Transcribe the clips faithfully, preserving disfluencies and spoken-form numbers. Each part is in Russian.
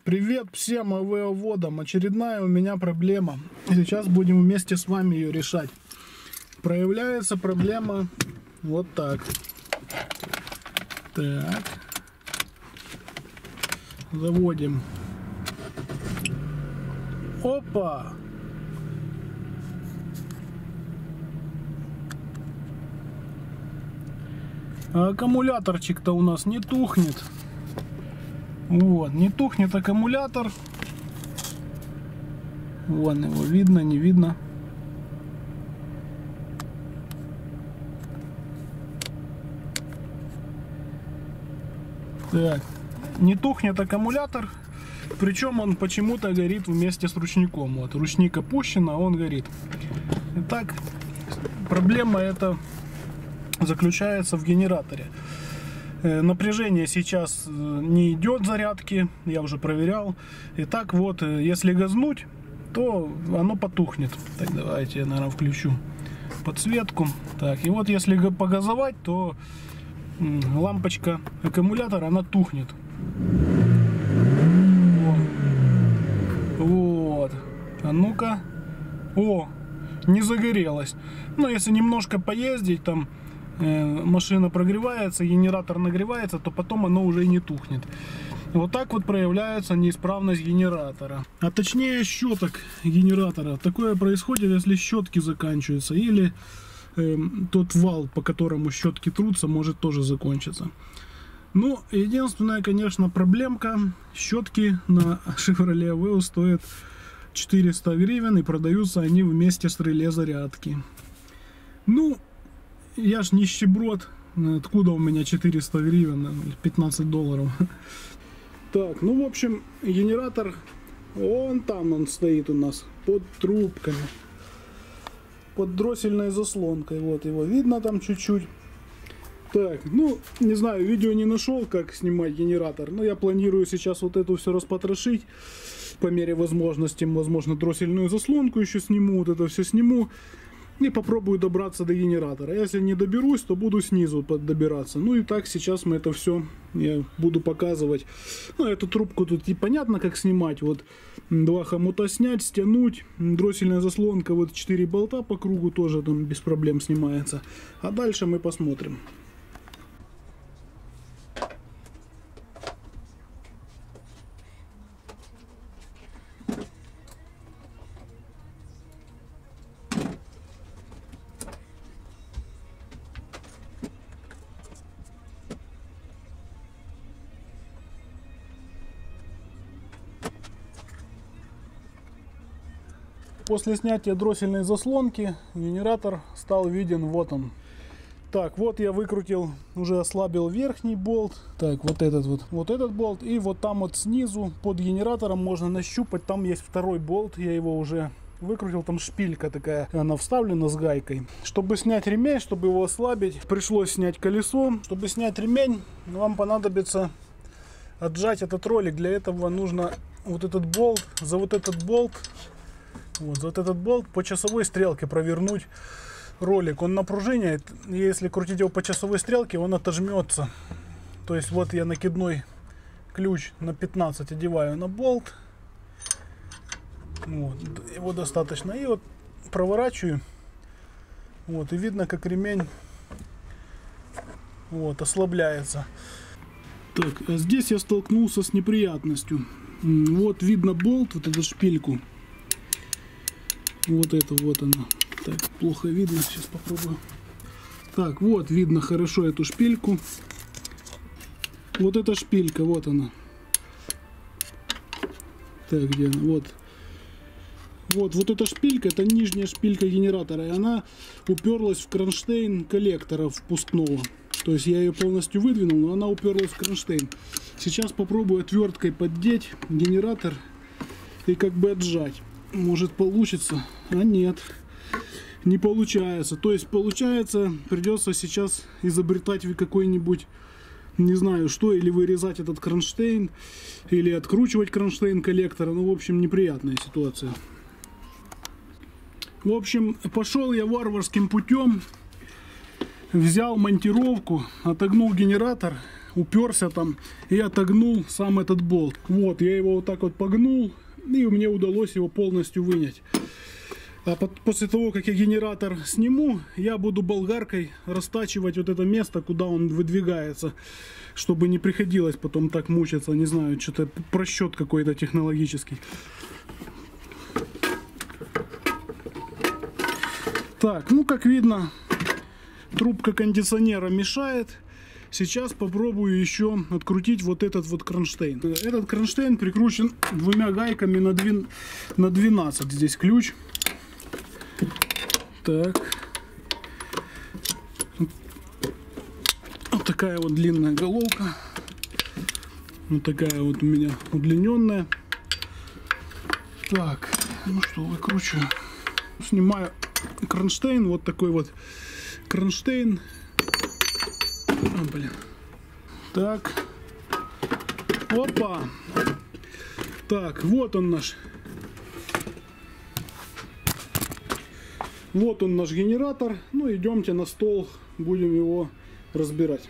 Привет всем АВО-водам! Очередная у меня проблема. Сейчас будем вместе с вами ее решать. Проявляется проблема вот так. Так. Заводим. Опа! А аккумуляторчик-то у нас не тухнет. Вот, не тухнет аккумулятор. Вон его видно, не видно. Так, не тухнет аккумулятор. Причем он почему-то горит вместе с ручником. Вот, ручник опущен, а он горит. Итак, проблема эта заключается в генераторе. Напряжение сейчас не идет зарядки, я уже проверял. Итак, вот, если газнуть, то оно потухнет. Так, давайте я, наверное, включу подсветку. Так, и вот если погазовать, то лампочка аккумулятора, она тухнет. Вот. А ну-ка. О, не загорелась. Но если немножко поездить, там машина прогревается, генератор нагревается, то потом оно уже и не тухнет. Вот так вот проявляется неисправность генератора. А точнее щеток генератора. Такое происходит, если щетки заканчиваются. Или э, тот вал, по которому щетки трутся, может тоже закончиться. Ну, единственная, конечно, проблемка. Щетки на Chevrolet Aveo стоят четыреста гривен. И продаются они вместе с реле зарядки. Ну, я ж нищеброд, откуда у меня четыреста гривен, пятнадцать долларов. Так, ну в общем, генератор, вон там он стоит у нас, под трубками, под дроссельной заслонкой, вот его видно там чуть-чуть. Так, ну, не знаю, видео не нашел, как снимать генератор, но я планирую сейчас вот эту все распотрошить по мере возможности, возможно, дроссельную заслонку еще сниму, вот это все сниму. И попробую добраться до генератора. Если не доберусь, то буду снизу добираться. Ну и так сейчас мы это все я буду показывать. Ну, эту трубку тут и понятно, как снимать. Вот два хомута снять, стянуть. Дроссельная заслонка, вот четыре болта по кругу тоже там без проблем снимается. А дальше мы посмотрим. После снятия дроссельной заслонки генератор стал виден, вот он. Так, вот я выкрутил, уже ослабил верхний болт. Так, вот этот вот, вот этот болт. И вот там вот снизу под генератором можно нащупать, там есть второй болт, я его уже выкрутил, там шпилька такая, она вставлена с гайкой. Чтобы снять ремень, чтобы его ослабить, пришлось снять колесо. Чтобы снять ремень, вам понадобится отжать этот ролик. Для этого нужно вот этот болт, за вот этот болт, Вот, вот этот болт по часовой стрелке провернуть ролик. Он на пружине, если крутить его по часовой стрелке, он отожмется. То есть вот я накидной ключ на пятнадцать одеваю на болт. Вот, его достаточно. И вот проворачиваю. Вот, и видно, как ремень вот, ослабляется. Так, а здесь я столкнулся с неприятностью. Вот видно болт, вот эту шпильку. Вот это вот она. Так, плохо видно. Сейчас попробую. Так, вот видно хорошо эту шпильку. Вот эта шпилька, вот она. Так, где она? Вот. Вот, вот эта шпилька, это нижняя шпилька генератора. И она уперлась в кронштейн коллектора впускного. То есть я ее полностью выдвинул, но она уперлась в кронштейн. Сейчас попробую отверткой поддеть генератор и как бы отжать. Может получится, а нет, не получается. То есть получается, придется сейчас изобретать какой-нибудь, не знаю что, или вырезать этот кронштейн, или откручивать кронштейн коллектора. Ну, в общем, неприятная ситуация. В общем, пошел я варварским путем, взял монтировку, отогнул генератор, уперся там и отогнул сам этот болт. Вот, я его вот так вот погнул, и мне удалось его полностью вынять. А после того, как я генератор сниму, я буду болгаркой растачивать вот это место, куда он выдвигается, чтобы не приходилось потом так мучиться, не знаю, что-то просчет какой-то технологический. Так, ну как видно, трубка кондиционера мешает. Сейчас попробую еще открутить вот этот вот кронштейн. Этот кронштейн прикручен двумя гайками на, две, на двенадцать. Здесь ключ. Так. Вот такая вот длинная головка. Вот такая вот у меня удлиненная. Так, ну что, выкручиваю. Снимаю кронштейн. Вот такой вот кронштейн. А, блин. Так. Опа. Так, вот он наш. Вот он наш генератор. Ну, идемте на стол, будем его разбирать.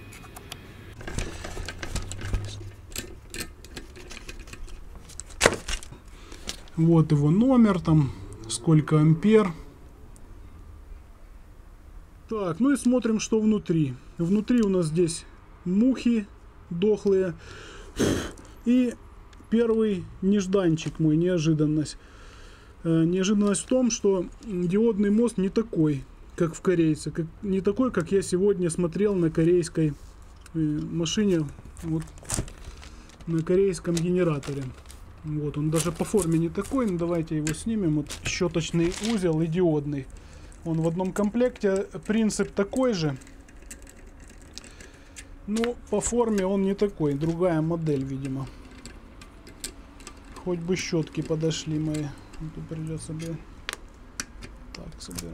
Вот его номер, там сколько ампер. Так, ну и смотрим, что внутри. Внутри у нас здесь мухи дохлые. И первый нежданчик мой, неожиданность. Неожиданность в том, что диодный мост не такой, как в корейце. Как, не такой, как я сегодня смотрел на корейской машине. Вот, на корейском генераторе. Вот, он даже по форме не такой. Но давайте его снимем. Вот щеточный узел и диодный. Он в одном комплекте. Принцип такой же. Но по форме он не такой. Другая модель, видимо. Хоть бы щетки подошли мои. Тут придется бы так собираем.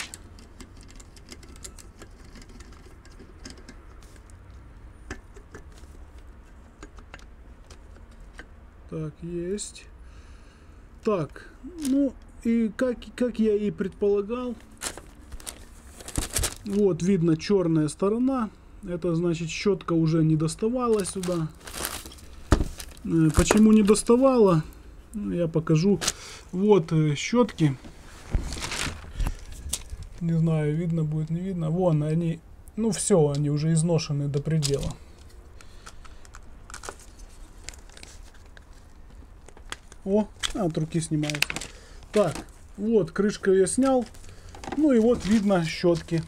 Так, есть. Так, ну и как, как я и предполагал, вот видно черная сторона. Это значит, щетка уже не доставала сюда. Почему не доставала? Я покажу. Вот щетки. Не знаю, видно будет, не видно. Вон они. Ну все, они уже изношены до предела. О, от руки снимается. Так, вот крышку я снял. Ну и вот видно щетки.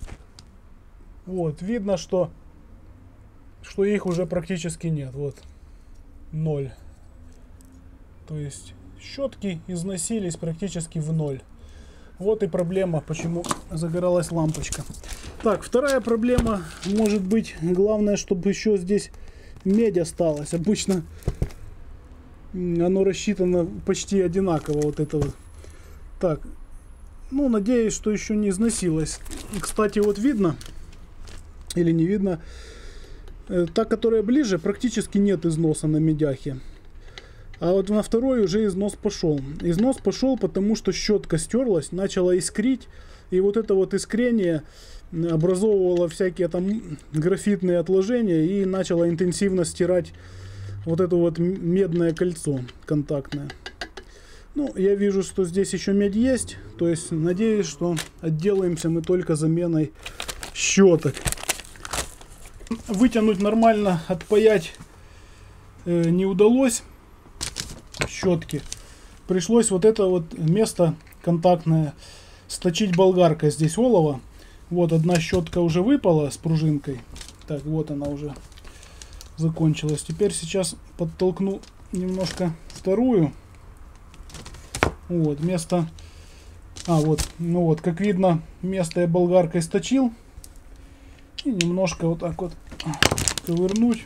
Вот, видно, что, что их уже практически нет. Вот, ноль. То есть щетки износились практически в ноль. Вот и проблема, почему загоралась лампочка. Так, вторая проблема может быть, главное, чтобы еще здесь медь осталась. Обычно оно рассчитано почти одинаково, вот это вот. Так, ну, надеюсь, что еще не износилось. Кстати, вот видно, или не видно, та, которая ближе, практически нет износа на медяхе. А вот на второй уже износ пошел. Износ пошел, потому что щетка стерлась, начала искрить. И вот это вот искрение образовывало всякие там графитные отложения и начало интенсивно стирать вот это вот медное кольцо контактное. Ну, я вижу, что здесь еще медь есть. То есть, надеюсь, что отделаемся мы только заменой щеток. Вытянуть нормально, отпаять э, не удалось. Щетки. Пришлось вот это вот место контактное сточить болгаркой. Здесь олово. Вот одна щетка уже выпала с пружинкой. Так, вот она уже закончилась. Теперь сейчас подтолкну немножко вторую. Вот место. А вот, ну вот, как видно, место я болгаркой сточил. И немножко вот так вот ковырнуть.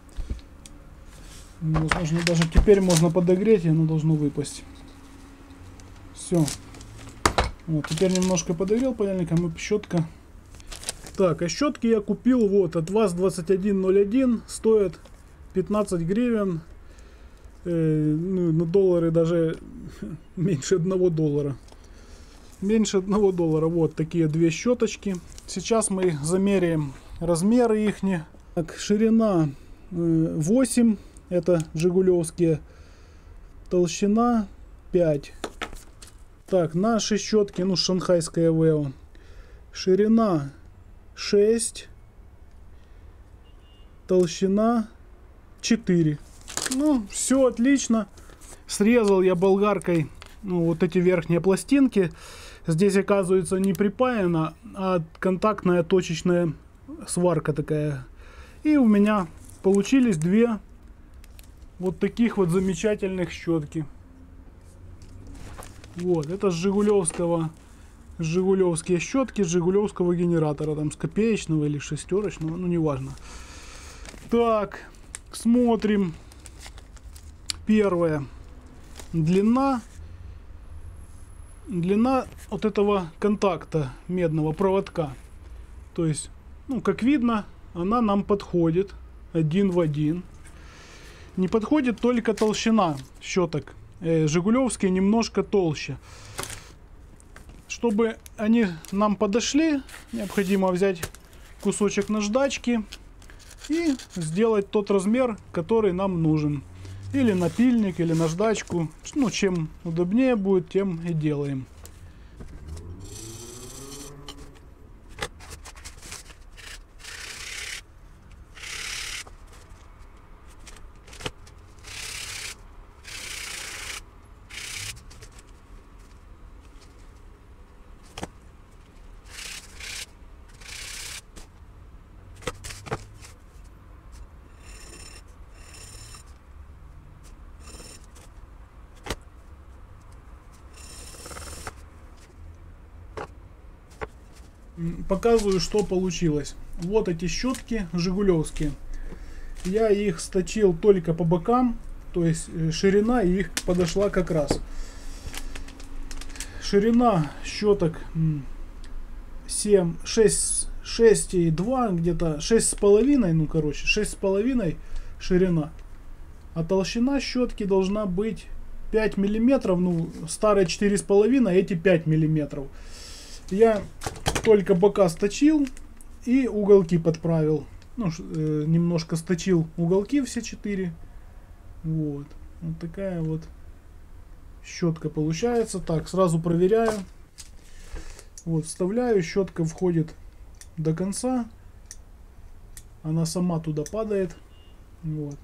Возможно, даже теперь можно подогреть, и оно должно выпасть. Все. Вот, теперь немножко подогрел паяльником, и щетка. Так, а щетки я купил вот от ВАЗ двадцать один ноль один. Стоят пятнадцать гривен. Э, ну, на доллары даже меньше одного доллара. Меньше одного доллара. Вот такие две щеточки. Сейчас мы замеряем размеры ихние. Так, ширина восемь, это жигулевские, толщина пять. Так, наши щетки, ну, шанхайская Вео. Ширина шесть, толщина четыре. Ну, все отлично. Срезал я болгаркой, ну, вот эти верхние пластинки. Здесь, оказывается, не припаяно, а контактная точечная сварка такая. И у меня получились две вот таких вот замечательных щетки. Вот, это с жигулевского, жигулевские щетки с жигулевского генератора, там с копеечного или шестерочного, ну, неважно. Так, смотрим. Первое. Длина. Длина вот этого контакта медного проводка. То есть, ну, как видно, она нам подходит один в один. Не подходит только толщина щеток. Э, жигулевские немножко толще. Чтобы они нам подошли, необходимо взять кусочек наждачки и сделать тот размер, который нам нужен. Или напильник, или наждачку. Ну, чем удобнее будет, тем и делаем. Показываю, что получилось. Вот эти щетки жигулевские. Я их сточил только по бокам, то есть ширина их подошла как раз. Ширина щеток семь, шесть, шесть и два, где-то шесть с половиной, ну короче, шесть с половиной ширина. А толщина щетки должна быть пять миллиметров, ну старые четыре с половиной, а эти пять миллиметров. Я только бока сточил и уголки подправил. Ну, э, немножко сточил уголки все четыре. Вот. Вот такая вот щетка получается. Так, сразу проверяю. Вот, вставляю. Щетка входит до конца. Она сама туда падает. Вот.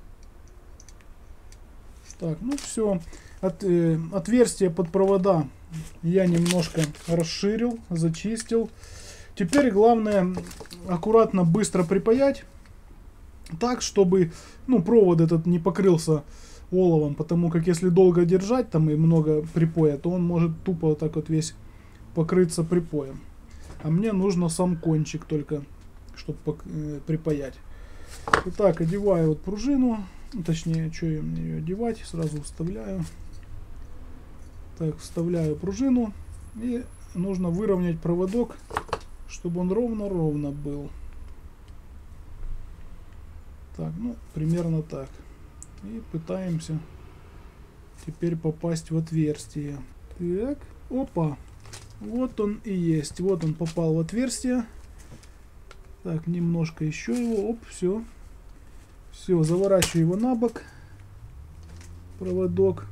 Так, ну все. От, э, отверстие под провода я немножко расширил, зачистил. Теперь главное аккуратно, быстро припаять, так, чтобы, ну, провод этот не покрылся оловом, потому как если долго держать там и много припоя, то он может тупо вот так вот весь покрыться припоем. А мне нужно сам кончик только, чтобы э, припаять. Итак, одеваю вот пружину, точнее, что мне ее одевать, сразу вставляю. Так, вставляю пружину и нужно выровнять проводок, чтобы он ровно-ровно был. Так, ну, примерно так. И пытаемся теперь попасть в отверстие. Так, опа. Вот он и есть. Вот он попал в отверстие. Так, немножко еще его. Оп, все. Все, заворачиваю его на бок. Проводок.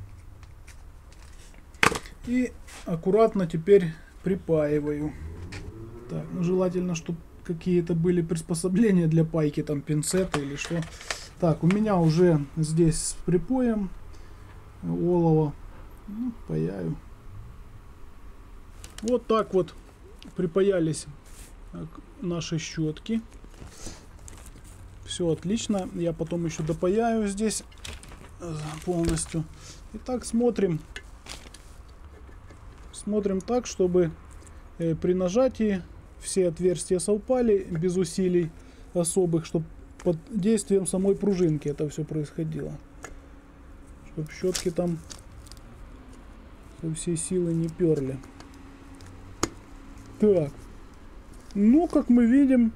И аккуратно теперь припаиваю. Так, ну желательно, чтобы какие-то были приспособления для пайки, там пинцеты или что. Так, у меня уже здесь с припоем олово. Ну, паяю. Вот так вот припаялись наши щетки. Все отлично. Я потом еще допаяю здесь полностью. Итак, смотрим. Смотрим так, чтобы э, при нажатии все отверстия совпали без усилий особых, чтобы под действием самой пружинки это все происходило. Чтобы щетки там со всей силы не перли. Так. Ну, как мы видим,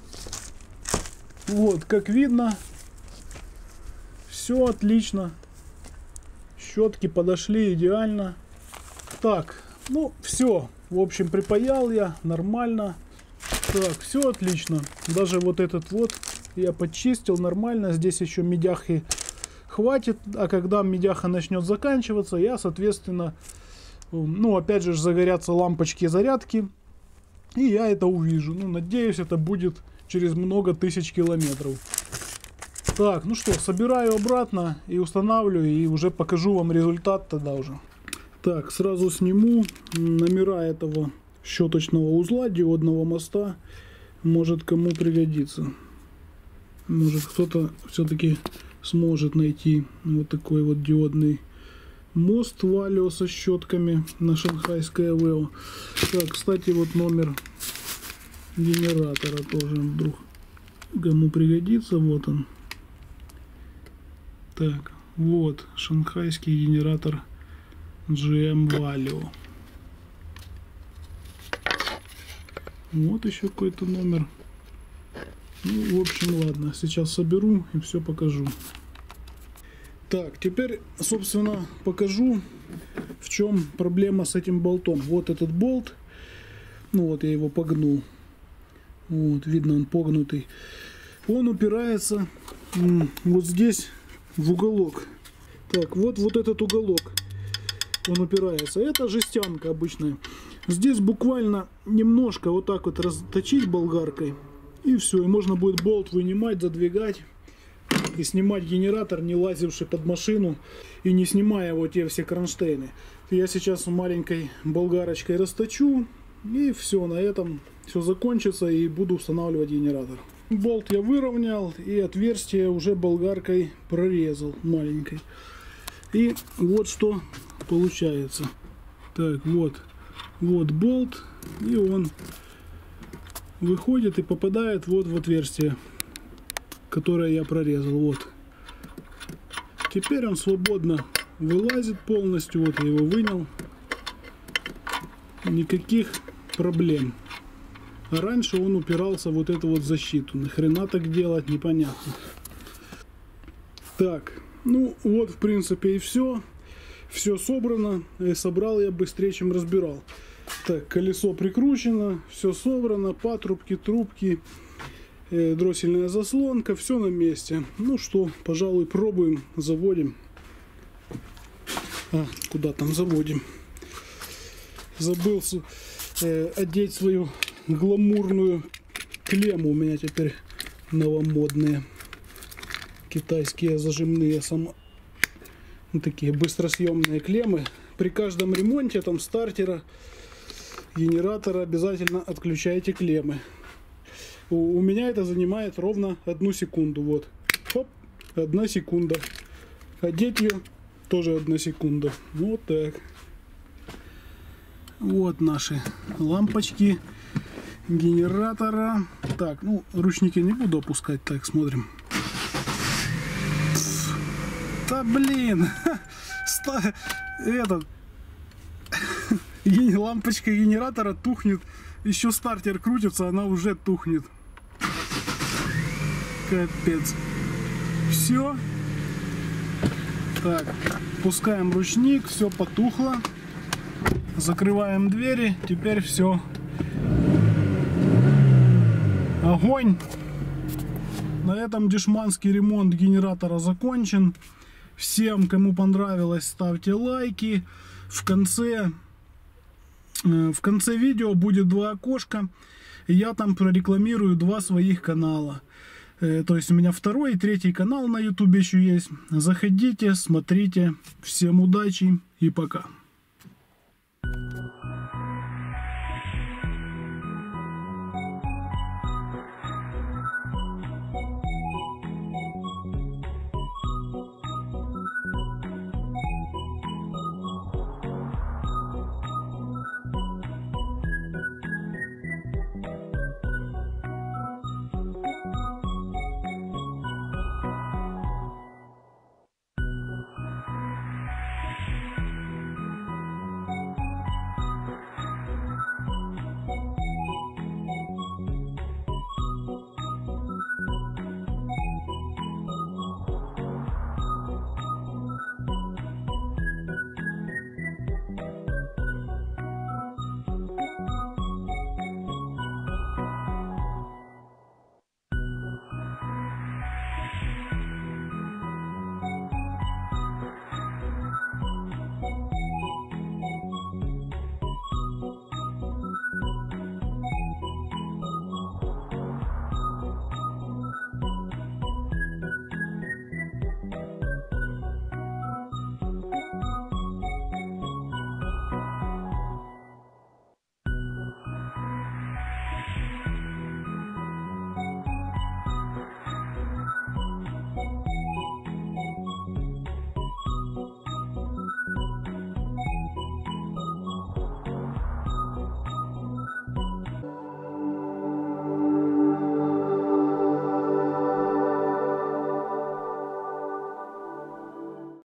вот, как видно, все отлично. Щетки подошли идеально. Так, ну, все. В общем, припаял я нормально. Так, все отлично. Даже вот этот вот я подчистил нормально. Здесь еще медяхи хватит, а когда медяха начнет заканчиваться, я, соответственно, ну, опять же, загорятся лампочки зарядки, и я это увижу. Ну, надеюсь, это будет через много тысяч километров. Так, ну что, собираю обратно и устанавливаю, и уже покажу вам результат тогда уже. Так, сразу сниму номера этого щеточного узла, диодного моста. Может, кому пригодится. Может, кто-то все-таки сможет найти вот такой вот диодный мост Валио со щетками на шанхайское АВЭО. Так, кстати, вот номер генератора тоже вдруг кому пригодится. Вот он. Так, вот шанхайский генератор джи эм Valio. Вот еще какой-то номер. Ну, в общем, ладно, сейчас соберу и все покажу. Так, теперь, собственно, покажу, в чем проблема с этим болтом. Вот этот болт, ну вот я его погнул. Вот, видно, он погнутый. Он упирается вот здесь в уголок. Так, вот, вот этот уголок. Он упирается. Это жестянка обычная. Здесь буквально немножко вот так вот расточить болгаркой. И все. И можно будет болт вынимать, задвигать. И снимать генератор, не лазивший под машину. И не снимая вот те все кронштейны. Я сейчас маленькой болгарочкой расточу. И все. На этом все закончится. И буду устанавливать генератор. Болт я выровнял. И отверстие уже болгаркой прорезал маленькой. И вот что получается. Так, вот. Вот болт. И он выходит и попадает вот в отверстие, которое я прорезал. Вот. Теперь он свободно вылазит полностью. Вот я его вынял. Никаких проблем. А раньше он упирался в вот эту вот защиту. Нахрена так делать, непонятно. Так. Ну, вот, в принципе, и все. Все собрано. И собрал я быстрее, чем разбирал. Так, колесо прикручено. Все собрано. Патрубки, трубки, э, дроссельная заслонка. Все на месте. Ну что, пожалуй, пробуем. Заводим. А, куда там заводим? Забыл э, одеть свою гламурную клемму. У меня теперь новомодные. Китайские зажимные само... ну, такие быстросъемные клеммы. При каждом ремонте там стартера, генератора обязательно отключайте клеммы. У, у меня это занимает ровно одну секунду. Вот. Хоп, одна секунда. Одеть ее тоже одна секунда. Вот так. Вот наши лампочки генератора. Так, ну ручники не буду опускать. Так, смотрим. Да блин, этот лампочка генератора тухнет, еще стартер крутится, она уже тухнет. Капец. Все. Так, пускаем ручник, все потухло. Закрываем двери, теперь все. Огонь. На этом дешманский ремонт генератора закончен. Всем, кому понравилось, ставьте лайки. В конце, в конце видео будет два окошка. Я там прорекламирую два своих канала. То есть у меня второй и третий канал на ютубе еще есть. Заходите, смотрите. Всем удачи и пока.